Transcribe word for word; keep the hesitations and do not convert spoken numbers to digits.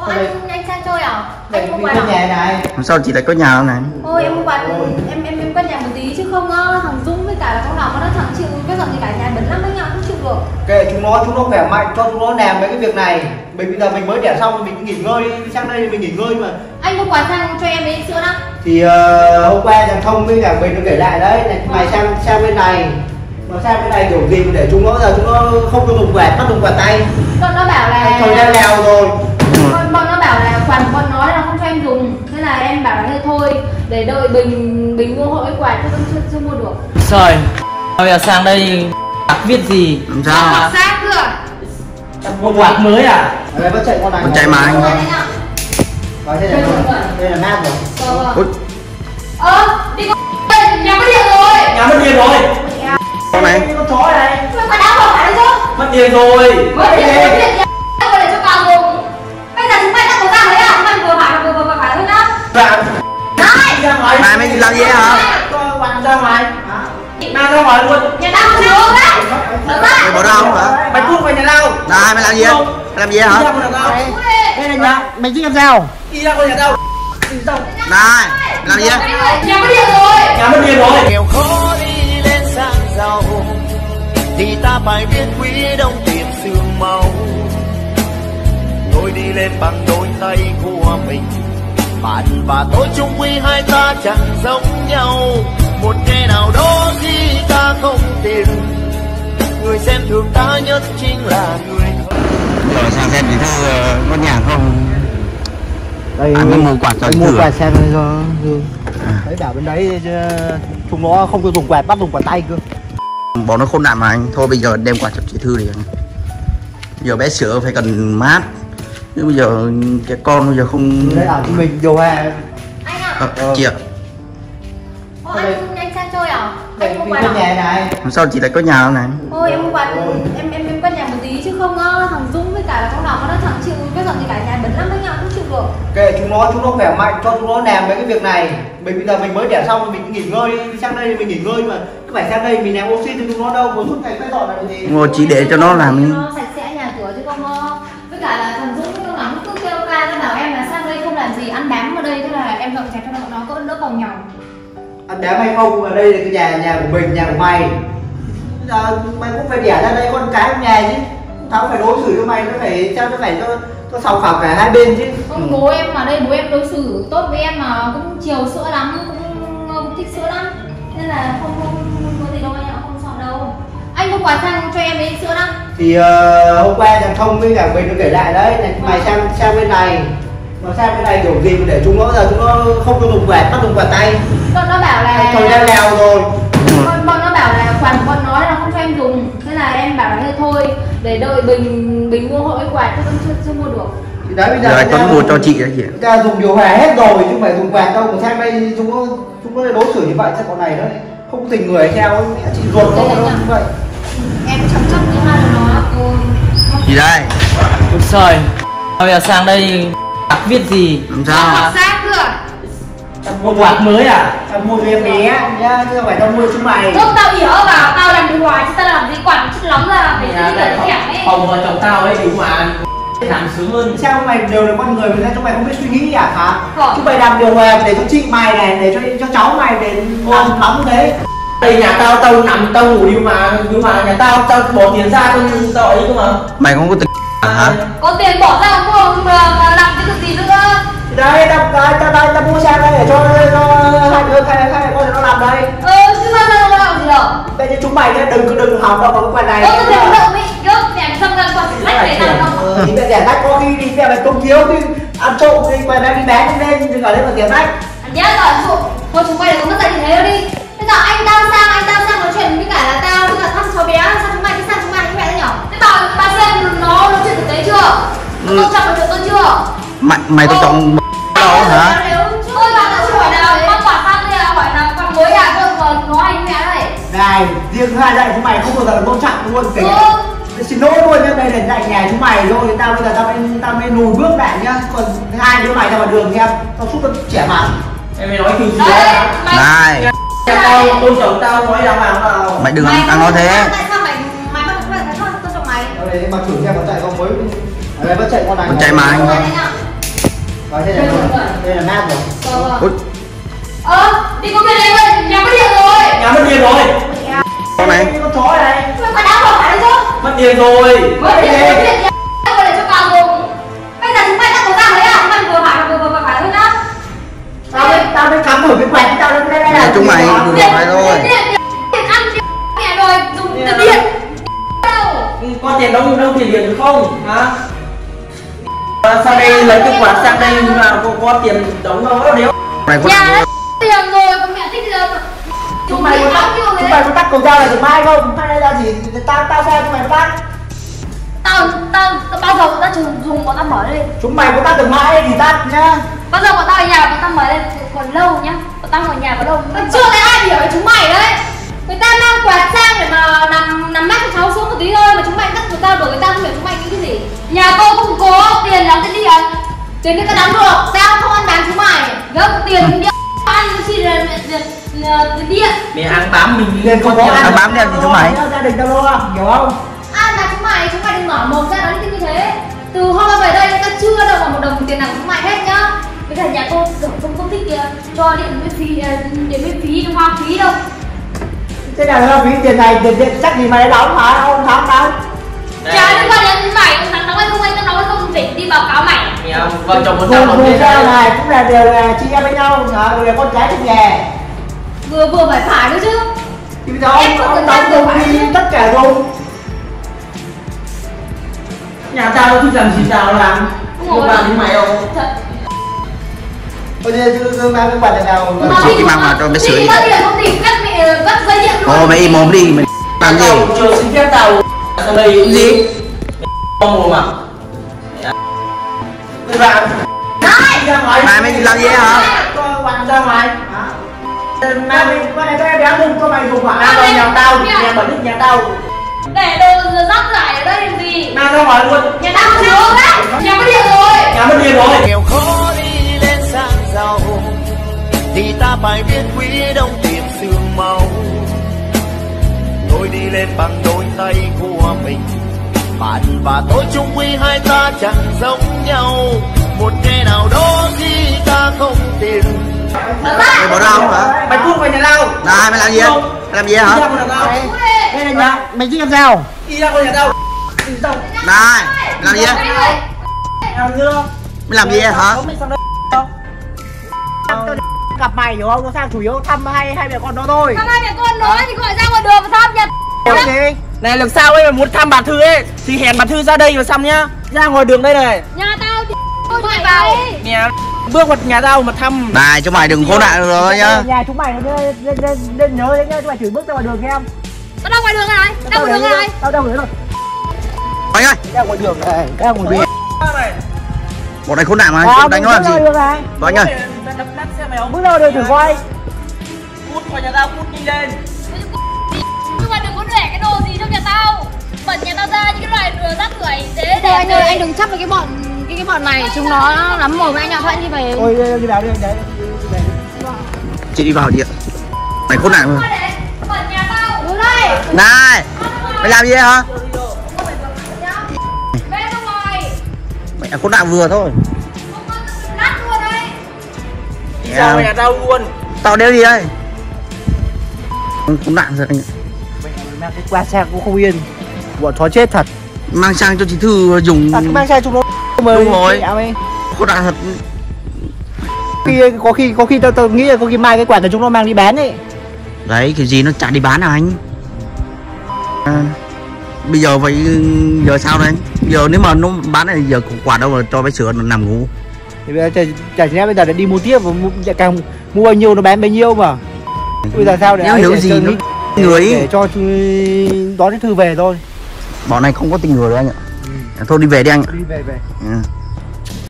Ô, anh, anh sang chơi à? Anh mua quà nhà này. Sao chị lại có nhà không này? Ôi em mua quà em em em quên nhà một tí chứ không á, thằng Dũng với cả là con Ngọc nó chẳng chịu cái giận gì cả, nhà bẩn lắm anh ạ, không chịu được. Kệ chúng nó, chúng nó khỏe mạnh, cho chúng nó làm mấy cái việc này. Mình bây giờ mình mới đẻ xong mình nghỉ ngơi đi, sang đây mình nghỉ ngơi mà. Anh mua quà sang cho em ấy sữa đó. Thì uh, hôm qua thằng Thông với cả mình nó kể lại đấy, này mày sang sang bên này. Mà sang bên này kiểu gì để chúng nó giờ chúng nó không có dùng quẹt, bắt dùng quẹt tay. Bọn nó bảo là thời gian leo rồi. Bọn, bọn nó bảo là quà bọn nó là không cho em dùng, thế là em bảo là thôi thôi để đợi Bình Bình mua hộ cái quà chứ vẫn chưa, chưa mua được. Trời, bây giờ sang đây viết gì? Làm sao? Mặc xác cơ. Một quạt mới à? Ở đây vẫn chạy con này. Con chạy mà anh. Vào đây là đây là nát rồi. Ôi. Ơ, đi con nhà mất điện rồi. Nhà mất điện rồi. Con này. Con chó này. Mà đau vào phải chứ? Mất điện rồi. Mất điện, mất điện. Tôi để cho vào dùng. Bây giờ chúng mày đã có ra đấy à? Chúng mày vừa phải vừa vừa vừa phải thôi nhá. Dạ. Này. Ra ngoài. Này mày làm gì hả? Cho bạn ra ngoài. Mang ra ngoài luôn. Nhà tao không được đấy. Được Mày bỏ đâu hả? Mày cút vào nhà tao. Này mày làm gì? Mày làm gì hả? Đây là nhà, mày giết con dao. Đi ra khỏi nhà tao. Đi ra. Này, làm gì? Nhà mất điện rồi. Nhà mất điện rồi. Nghèo khó đi lên sang giàu thì ta phải biết quý đồng tiền xương máu. Tôi đi lên bằng đôi tay của mình, bạn và tôi chung quy hai ta chẳng giống nhau. Một ngày nào đó khi ta không tiền, người xem thường ta nhất chính là người thân. Rồi sang xem thì thưa có nhà không? Đây Anh mới mua quạt cho mua thử. quạt xem cho Dương. Đấy bảo bên đấy chúng nó không có dùng quạt, bắt dùng quạt tay cơ. Bọn nó khôn nạn mà anh. Thôi bây giờ đem quạt cho chị Thư đi anh. Giờ bé sữa phải cần mát. Nhưng bây giờ cái con bây giờ không. Đấy ở chúng mình điều hòa. Anh ạ. À, chị ạ. Ô, anh, anh sang chơi à? Anh mua Mình quà có nhà này. Sao chị lại có nhà không này? Ôi em mua quà em em em quên nhà một tí chứ không á, thằng Dũng với cả là con Ngọc nó chẳng chịu cái giận gì cả, nhà bẩn lắm anh ạ, không chịu được. Kệ chúng nó, chúng nó khỏe mạnh, cho chúng nó làm mấy cái việc này. Mình bây giờ mình mới đẻ xong mình nghỉ ngơi đi, sang đây mình nghỉ ngơi mà. Cứ phải sang đây mình làm oxy cho chúng nó đâu, một suốt ngày phải dọn là gì. Ngồi chỉ để cho nó làm. Nó sạch sẽ nhà cửa chứ không. Với cả là thằng Dũng với con Ngọc cứ kêu ca nó bảo em là sang đây không làm gì, ăn bám ở đây, thế là em dọn dẹp cho nó nó có đỡ còng nhòng. Ăn đám hay không, ở đây là cái nhà nhà của mình, nhà của mày. Bây giờ mày cũng phải đẻ ra đây con cái trong nhà chứ. Tao phải đối xử cho mày, nó phải sao nó phải cho cho sòng phẳng cả hai bên chứ. Không, bố em ở đây bố em đối xử tốt với em mà cũng chiều sữa lắm, cũng, cũng thích sữa lắm, nên là không không, không có gì đâu anh ạ, không sợ đâu. Anh mua quà sang cho em ấy sữa đó. Thì uh, hôm qua thằng Thông với cả mình nó kể lại đấy, này mày sang sang bên này. Mà sang bên này kiểu gì để chúng nó giờ chúng nó không có dùng quẹt, bắt dùng quẹt tay. Bọn nó bảo là thời gian leo rồi. Bọn, bọn nó bảo là quà của bọn nó là không cho em dùng, thế là em bảo là thôi thôi để đợi Bình Bình mua hộ cái quà chứ vẫn chưa chưa mua được. Thì đấy bây giờ Giờ anh Tuấn mua cho chị đấy chị. người ta dùng điều hòa hết rồi chứ không phải dùng quạt đâu, mà sang đây chúng nó chúng nó đối xử như vậy chắc con này nó không tình người theo mẹ chị ruột nó nó như vậy. Em chăm chăm như hai đứa nó. Ừ. Gì đây? Ôi trời, bây giờ sang đây viết gì? Làm sao? Mặc xác cơ. Một quạt mới à? Tao mua cho em bé nhá, chứ không phải tao mua chúng mày. Lúc tao ỉa vào tao làm điều hòa chứ tao làm gì quản chút lắm là phải đi về thẻm ấy. Phòng vợ chồng tao ấy đúng mà làm sướng hơn. Sao mày đều là con người mà sao chúng mày không biết suy nghĩ à hả? Không. Chúng mày làm điều hòa để cho chị mày này, để cho cho cháu mày để làm nóng thế. Đây nhà tao, tao nằm tao ngủ đi mà, nhưng mà nhà tao tao bỏ tiền ra tao tao ấy cơ mà. Mày không có tình hả? Có tiền bỏ ra không mà, mà làm cái việc gì nữa. Đây, tao tao tao tao mua sang đây để cho cho hai đứa hai hai con nó làm đây. Ừ, chứ mà sao nó làm gì đâu. Đây chứ chúng mày nhá, đừng cứ đừng hỏng đâu cái quần này. Ơ, tôi thấy nó động ý, nhớ, đèn xong ra quạt phải lách để làm không. Thì mẹ rẻ rách có khi đi mẹ mày công thiếu thì ăn trộm thì mày đang đi bán không lên đừng ở đây mà tiền rách. Anh nhớ rồi, thôi, thôi chúng mày đừng có mất dạy như thế đâu đi. Bây giờ anh tao sang, anh tao sang nói chuyện với cả là tao với cả thăm cháu bé, sao chúng mày cứ sang chúng mày với mẹ đấy nhở? Thế bảo bà xem nó nói chuyện thực tế chưa? Nó tôn trọng được chuyện tôi chưa? Mày mày tôn trọng đâu hả? Tôi bảo là chưa hỏi nào, bác quả sang đây là hỏi là con mới à, tôi còn nói anh mẹ đây. Này, riêng hai dạy chúng mày không bao giờ tôn trọng luôn kể. Ừ. Xin lỗi luôn nhá, đây là dạy nhà chúng mày rồi, tao bây giờ tao mới tao mới lùi bước lại nhá. Còn hai đứa mày ra ngoài đường em, tao xúc tao trẻ mặt. Em mới nói kiểu gì Đấy, đó. mày... Này, Nhà tao tôn trọng tao nói đàng hoàng vào. mày đừng Mày ăn nói thế. Tại sao mày mày bắt mày phải tôn trọng mày? Ở đây mà thử xem con chạy con mới. Ở đây vẫn chạy con này. Con chạy mà anh. Ôi, anh ạ. gian rồi. Vâng Ôi, vâng. Ờ, đi công viên này vậy, nhà mất điện rồi. Nhà mất điện rồi. con này Con chó này. Mà đã bỏ phải chứ. Mất điện rồi. Mất điện rồi, mất điện nhà. Tôi để cho cả dùng. Bây giờ chúng mày tắt cầu thang đấy à? Chúng mày vừa phải vừa vừa vừa phải thôi nhá. Tao mới tao mới cắm ở cái quẹt tao lên đây này. chúng mày vừa phải thôi. Điện điện ăn điện mẹ rồi dùng tiền điện. Đâu? Có tiền đâu đâu tiền điện được không? Hả? Sang đây lấy cái quạt sang đây mà có, có tiền đóng đâu đéo. Này con Nhà nào nó tiền rồi, còn mẹ thích giờ. Chúng mày có tắt chúng mày có tắt cầu dao này được mai không? Hay là gì? Tao tao xem chúng mày có tắt. Tao tao tao bao giờ tao dùng dùng bọn tao mở lên. Chúng mày có tắt được mai thì tắt nhá. Bao giờ bọn tao ở nhà bọn tao mở lên còn lâu nhá. Bọn tao ở nhà có lâu. Tao chưa thấy ai hiểu chúng mày đấy. Người ta mang quạt sang để mà nằm nằm mát cho cháu xuống một tí thôi mà chúng mày cắt của tao đuổi người ta không hiểu chúng mày nghĩ cái gì. Nhà tôi không có tiền đóng tiền điện. Tiền điện tao đóng được, tao không ăn bán chúng mày. Gấp tiền điện ăn chỉ là tiền điện. Mẹ ăn bám mình Liền không có ăn bám đeo gì chúng mày? Gia đình tao lo, hiểu không? Ăn là chúng mày, chúng mày đừng mở mồm ra nói như thế. Từ hôm qua về đây tao chưa được vào một đồng tiền nào của chúng mày hết nhá. Với cả nhà tôi không không thích kìa cho điện miễn phí, điện miễn phí, hoa phí đâu. Thế nào là phí tiền này, tiền điện chắc gì mày đã đóng hả? Ông thắng đâu? Chả liên quan đến mày, ông thằng đóng hay không anh, tao nói không để đi báo cáo mày. Mẹ vợ chồng một Vừa thằng vừa đồng ra này cũng là đều là chị em với nhau, đều là con cái trong nhà. Vừa vừa phải phải nữa chứ. Thì bây giờ ông ông đóng công ty tất cả rồi. nhà tao đâu thích làm gì tao làm. Không làm như mày đâu. Thật. Bây giờ cứ mang cái quạt này nào. Mà chị đi mang vào cho mẹ sửa đi. Đi mất điện không tìm cắt mẹ cắt dây điện luôn. Ồ mày im mồm đi, mày làm gì? Tao chưa xin phép tao sang đây Cái gì? Con mồm à? Mày vào. Này. Ra ngoài. Mày mày làm gì hả? Cho quạt ra ngoài. Mang cái con này cho em bé dùng cho mày dùng hả? Mang vào nhà tao, nhà bẩn nhất nhà tao. Để đồ rác rải ở đây làm gì? Mang ra ngoài luôn. Nhà tao không nhớ đấy. Nhà mất điện rồi. Nhà mất điện rồi. nghèo khó đi lên sang giàu thì ta phải biết quý đồng tiền xương máu. Tôi đi lên bằng đôi tay của mình, bạn và tôi chung quy hai ta chẳng giống nhau. Một ngày nào đó khi ta không tiền. Mày bỏ đâu hả? Mày cút vào nhà tao. Này mày làm gì? Mày làm gì Đi ra hả? khỏi nhà tao. Đây là nhà, mày thích làm sao? Đi ra khỏi nhà tao. Đi ra. Này, làm gì? Làm chưa? Mày làm gì hả? Không biết sang đây đâu. Tôi gặp mày hiểu không? Nó sang chủ yếu thăm hai hai mẹ con nó thôi. Thăm hai mẹ con nói thì gọi ra ngoài đường mà thăm nhà. Hiểu gì? Này làm sao ấy mà muốn thăm bà Thư ấy thì hẹn bà Thư ra đây mà xăm nhá. Ra ngoài đường đây này. Nhà tao thì tôi mày vào. Mẹ bước vào nhà tao mà thăm. Này chúng mày đừng khốn nạn rồi nhá. Nhà chúng mày nên nên nên, nên nhớ đấy nhá, chúng mày chửi bước ra ngoài đường xem. Tao đang ngoài đường này. Đang ngoài đường này. Tao đâu rồi rồi. Mày ơi, Ra ngoài đường này, ra ngoài đường. bọn này khốn nạn mà, À, đánh nó làm gì? Có anh ơi. Đập nát xe mày không? Bước ra đường thử coi. Cút khỏi nhà tao, cút đi lên. Nhưng mà đừng có để cái đồ gì trong nhà tao. Bẩn nhà tao ra những cái loại đồ rác rưởi dễ. Thôi anh ơi, anh đừng chấp với cái bọn cái cái bọn này, chúng nó lắm mồm với anh ạ, thôi anh đi về. Ôi đi vào đi anh đấy. Chị đi vào đi ạ. Mày khốn nạn mà. Bẩn nhà tao. Đúng đây. Này, mày làm gì hả? Về ra ngoài. Mày khốn nạn vừa thôi. Không có nát luôn đây. Đi ra ngoài nhà tao luôn. Tao đeo gì đây? Khốn nạn rồi anh ạ. Mang cái quạt sang cũng không yên. Bọn chó chết thật. Mang sang cho chị Thư dùng. À, mang sang chúng nó mới. Đúng rồi. Khốn nạn thật. Khi có khi có khi tao tao nghĩ là có khi mai cái quạt này chúng nó mang đi bán ấy. Đấy, kiểu gì nó chả đi bán à anh? À, bây giờ phải giờ sao đây? Giờ nếu mà nó bán này giờ quả đâu mà cho bé sữa nó nằm ngủ. Thì bây giờ chả chả bây giờ để đi mua tiếp và mua, càng mua bao nhiêu nó bán bấy nhiêu mà. Bây giờ sao để Nếu hiểu gì nó người để cho đón cái Thư về thôi. bọn này không có tình người đâu anh ạ. Ừ. Thôi đi về đi anh ạ. Đi về về. Ừ.